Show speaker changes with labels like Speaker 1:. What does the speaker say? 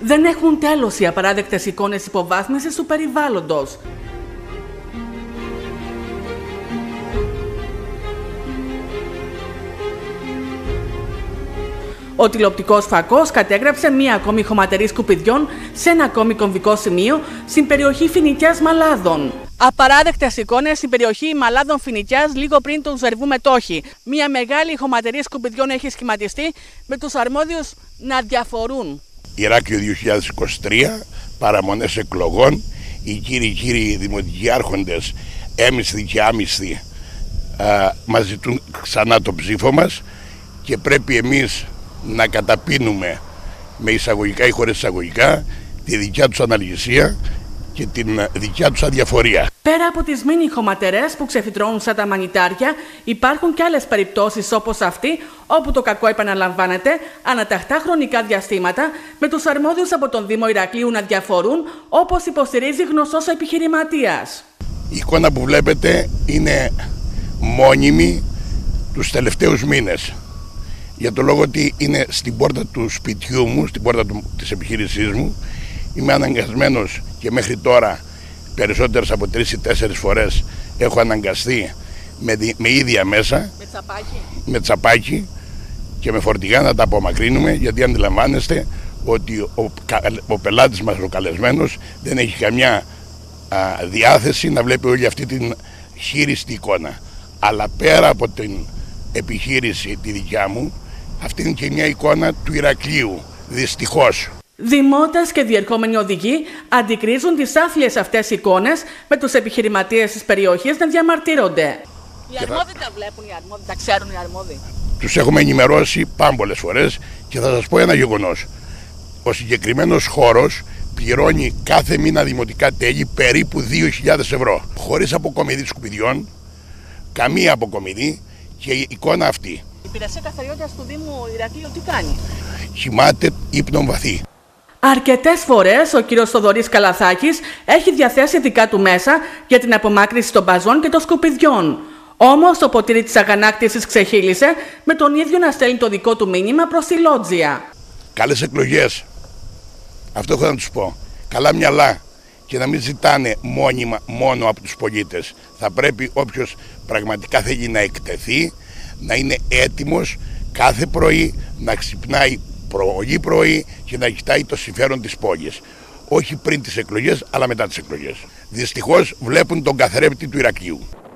Speaker 1: Δεν έχουν τέλος οι απαράδεκτες εικόνες υποβάθμισης του περιβάλλοντος. Ο τηλεοπτικός φακός κατέγραψε μία ακόμη χωματερή σκουπιδιών σε ένα ακόμη κομβικό σημείο στην περιοχή Φοινικιάς Μαλάδων. Απαράδεκτες εικόνες στην περιοχή Μαλάδων Φοινικιάς λίγο πριν του Ζερβού Μετόχη. Μία μεγάλη χωματερή σκουπιδιών έχει σχηματιστεί με τους αρμόδιους να διαφορούν.
Speaker 2: Ηράκλειο 2023, παραμονές εκλογών, οι κύριοι δημοτικοί άρχοντες, έμισθοι και άμισθοι, μας ζητούν ξανά το ψήφο μας και πρέπει εμείς να καταπίνουμε με εισαγωγικά ή χωρίς εισαγωγικά τη δικιά τους αναλγησία και την δικιά τους αδιαφορία.
Speaker 1: Πέρα από τις μίνι χωματερές που ξεφυτρώνουν σαν τα μανιτάρια, υπάρχουν και άλλες περιπτώσεις όπως αυτή, όπου το κακό επαναλαμβάνεται αναταχτά χρονικά διαστήματα, με τους αρμόδιους από τον Δήμο Ηρακλείου να διαφορούν, όπως υποστηρίζει γνωστός επιχειρηματίας.
Speaker 2: Η εικόνα που βλέπετε είναι μόνιμη τους τελευταίους μήνες. Για το λόγο ότι είναι στην πόρτα του σπιτιού μου, στην πόρτα της επιχείρησής μου. Είμαι αναγκασμένος και μέχρι τώρα περισσότερες από 3 ή 4 φορές έχω αναγκαστεί με ίδια μέσα, με τσαπάκι και με φορτηγά να τα απομακρύνουμε, γιατί αντιλαμβάνεστε ότι ο πελάτης μας, ο καλεσμένος, δεν έχει καμιά διάθεση να βλέπει όλη αυτή την χείριστη εικόνα. Αλλά πέρα από την επιχείρηση τη δικιά μου, αυτή είναι και μια εικόνα του Ηρακλείου, δυστυχώς.
Speaker 1: Δημότες και διερχόμενοι οδηγοί αντικρίζουν τις άθλιες αυτές εικόνες με τους επιχειρηματίες της περιοχής να διαμαρτύρονται. Οι αρμόδιοι τα βλέπουν, οι αρμόδιοι, τα ξέρουν οι αρμόδιοι.
Speaker 2: Τους έχουμε ενημερώσει πάμπολες φορές και θα σας πω ένα γεγονός. Ο συγκεκριμένος χώρος πληρώνει κάθε μήνα δημοτικά τέλη περίπου 2.000 ευρώ. Χωρίς αποκομιδή σκουπιδιών, καμία αποκομιδή και η εικόνα αυτή.
Speaker 1: Η υπηρεσία καθαριότητας του Δήμου Ηρακλείου τι κάνει?
Speaker 2: Κοιμάται ύπνον βαθύ.
Speaker 1: Αρκετές φορές ο κύριος Θοδωρής Καλαθάκης έχει διαθέσει δικά του μέσα για την απομάκρυνση των μπαζών και των σκουπιδιών. Όμως το ποτήρι της αγανάκτησης ξεχύλισε, με τον ίδιο να στέλνει το δικό του μήνυμα προς τη Λότζια.
Speaker 2: Καλές εκλογές. Αυτό έχω να τους πω. Καλά μυαλά και να μην ζητάνε μόνιμα μόνο από τους πολίτες. Θα πρέπει όποιος πραγματικά θέλει να εκτεθεί να είναι έτοιμος κάθε πρωί να ξυπνάει πρωί και να κοιτάει το συμφέρον της πόλης. Όχι πριν τις εκλογές, αλλά μετά τις εκλογές. Δυστυχώς βλέπουν τον καθρέπτη του Ηρακλείου.